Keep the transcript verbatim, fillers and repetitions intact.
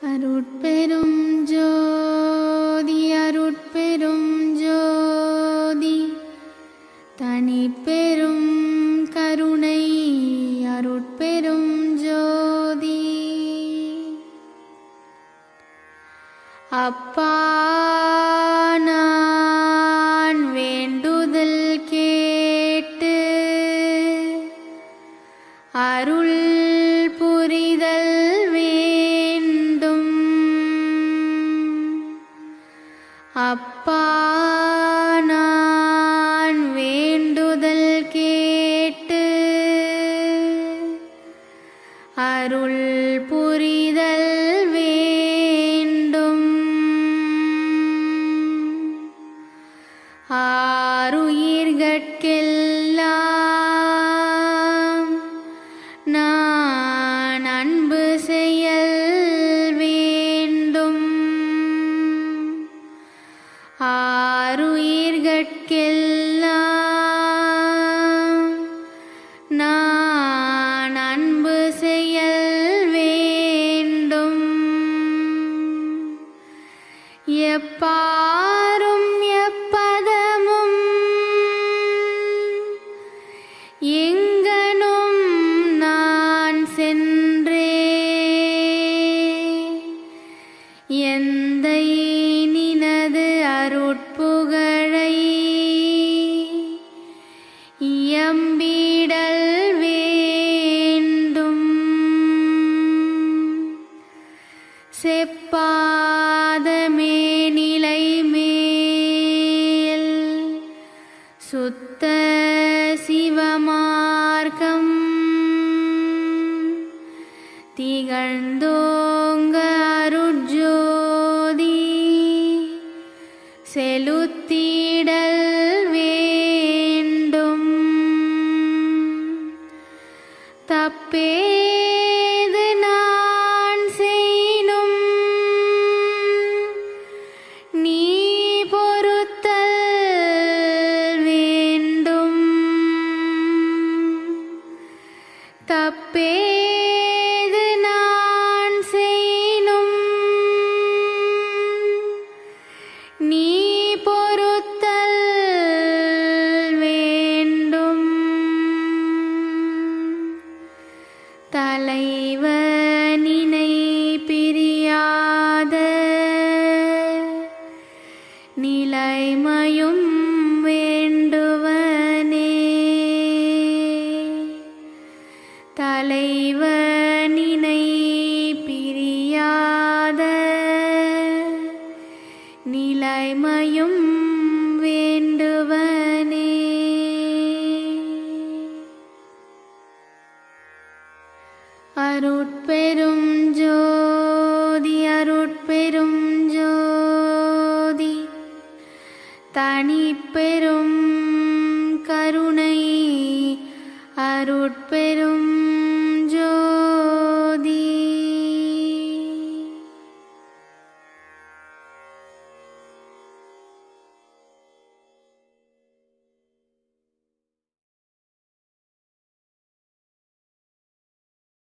அருட்பெரும் ஜோதி அருட்பெரும் ஜோதி தனிப்பெரும் கருணை அருட்பெரும் ஜோதி. அப்பா நான் வேண்டுதல் கேட்டு அருள் புரிதல் வேண்டும். அப்பா நான் வேண்டுதல் கேட்டு அருள் புரிதல் வேண்டும். ஆருயிர்கட்கெல்லாம் நான் அன்பு செய்யல் வேண்டும். ஆருயிர்கட்கெல்லாம் நான் அன்பு செய்யல் வேண்டும். எப்பாரும் எப்பதமும் எங்கனும் நான் சென்றே எந்தை நினது அருட்புகழை இயம்பிடல் வேண்டும். செப்பாதமே நிலை மேல் சுத்த சிவமார்க்கம் திகழ்ந்தோங்க அருட்ஜோதி செலுத்திடல் வேண்டும். தப்பேது நான் செய்னும் நீ பொறுத்தல் வேண்டும். தப்பேது நான் செய்னும் நீ பொறுத்தல் வேண்டும். தலைவனினை பிரியாத நிலைமையும் வேண்டுவனே. தலைவனினை பிரியாத நிலைமையும் வேண்டுவனே. அருட்பெரும் ஜோதி அருட்பெரும் ஜோதி தனிப்பெரும் கருணை அருட்பெரும்